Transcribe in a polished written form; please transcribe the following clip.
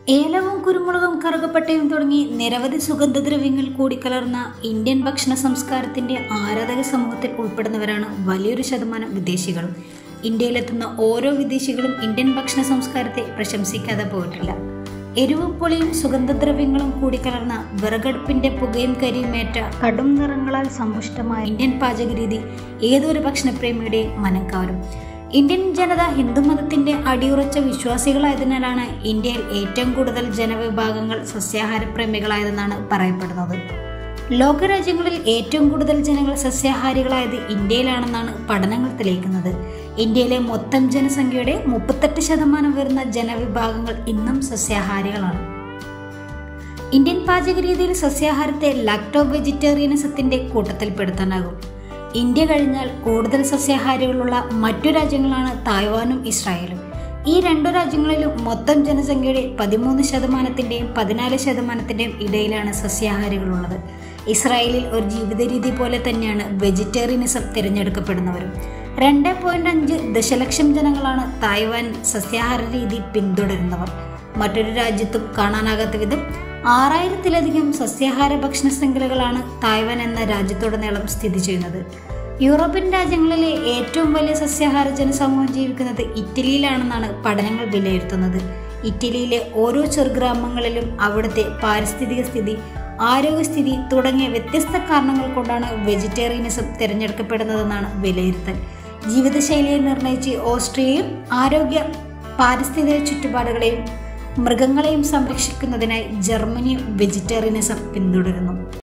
ഏലവും കുരുമുളകും കറുകപ്പട്ടയും തുടങ്ങി നിരവധി സുഗന്ധദ്രവ്യങ്ങൾ കൂടിക്കലർന്ന ഇന്ത്യൻ ഭക്ഷണ സംസ്കാരത്തിന്റെ ആരാധക സമൂഹത്തിൽ ഉൾപ്പെടുന്നവരാണ് വലിയൊരു ശതമാനം വിദേശികളും. ഇന്ത്യയിലെത്തുന്ന ഓരോ വിദേശികളും ഇന്ത്യൻ ഭക്ഷണ സംസ്കാരത്തെ പ്രശംസിക്കാതെ പോയിട്ടില്ല. എരിവും പുളിയും സുഗന്ധദ്രവ്യങ്ങളും കൂടിക്കലർന്ന വിറകടുപ്പിന്റെ പുകയും കരിയുമേറ്റ കടും നിറങ്ങളാൽ സമ്പുഷ്ടമായ ഇന്ത്യൻ പാചകരീതി ഏതൊരു ഭക്ഷണപ്രേമിയുടെയും മനം കവരും. ഇന്ത്യൻ ജനത ഹിന്ദുമതത്തിന്റെ അടിയുറച്ച വിശ്വാസികളായതിനാലാണ് ഇന്ത്യയിൽ ഏറ്റവും കൂടുതൽ ജനവിഭാഗങ്ങൾ സസ്യാഹാരപ്രേമികളായതെന്നാണ് പറയപ്പെടുന്നത്. ലോകരാജ്യങ്ങളിൽ ഏറ്റവും കൂടുതൽ ജനങ്ങൾ സസ്യാഹാരികളായത് ഇന്ത്യയിലാണെന്നാണ് പഠനങ്ങൾ തെളിയിക്കുന്നത്. ഇന്ത്യയിലെ മൊത്തം ജനസംഖ്യയുടെ 38% വരുന്ന ജനവിഭാഗങ്ങൾ ഇന്നും സസ്യാഹാരികളാണ്. ഇന്ത്യൻ പാചകരീതിയിൽ സസ്യാഹാരത്തെ ലാക്ടോ വെജിറ്റേറിയനിസത്തിന്റെ കൂട്ടത്തിൽപ്പെടുത്താനാകും. ഇന്ത്യ കഴിഞ്ഞാൽ കൂടുതൽ സസ്യാഹാരികളുള്ള മറ്റു രാജ്യങ്ങളാണ് തായ്വാനും ഇസ്രായേലും. ഈ രണ്ടു രാജ്യങ്ങളിലും മൊത്തം ജനസംഖ്യയുടെ 13%-ന്റെയും 14%-ന്റെയും ഇടയിലാണ് സസ്യാഹാരികളുള്ളത്. ഇസ്രായേലിൽ ഒരു ജീവിത രീതി പോലെ തന്നെയാണ് വെജിറ്റേറിയനിസം തിരഞ്ഞെടുക്കപ്പെടുന്നവരും. 2.5 ദശലക്ഷം ജനങ്ങളാണ് തായ്വാൻ സസ്യാഹാര രീതി പിന്തുടരുന്നവർ. മറ്റൊരു രാജ്യത്തും കാണാനാകാത്ത വിധം 6000-ത്തിലധികം സസ്യാഹാര ഭക്ഷണ ശൃംഖലകളാണ് തായ്വാൻ എന്ന രാജ്യത്തുടനീളം സ്ഥിതി ചെയ്യുന്നത്. യൂറോപ്യൻ രാജ്യങ്ങളിലെ ഏറ്റവും വലിയ സസ്യാഹാര ജനസമൂഹം ജീവിക്കുന്നത് ഇറ്റലിയിലാണെന്നാണ് പഠനങ്ങൾ വിലയിരുത്തുന്നത്. ഇറ്റലിയിലെ ഓരോ ചെറുഗ്രാമങ്ങളിലും അവിടുത്തെ പാരിസ്ഥിതിക സ്ഥിതി, ആരോഗ്യസ്ഥിതി തുടങ്ങിയ വ്യത്യസ്ത കാരണങ്ങൾ കൊണ്ടാണ് വെജിറ്റേറിയനിസം തിരഞ്ഞെടുക്കപ്പെടുന്നതെന്നാണ് വിലയിരുത്തൽ. ജീവിതശൈലിയെ നിർണയിച്ച് ഓസ്ട്രിയയും ആരോഗ്യ പാരിസ്ഥിതിക ചുറ്റുപാടുകളെയും മൃഗങ്ങളെയും സംരക്ഷിക്കുന്നതിനായി ജർമ്മനിയും വെജിറ്റേറിയനിസം പിന്തുടരുന്നു.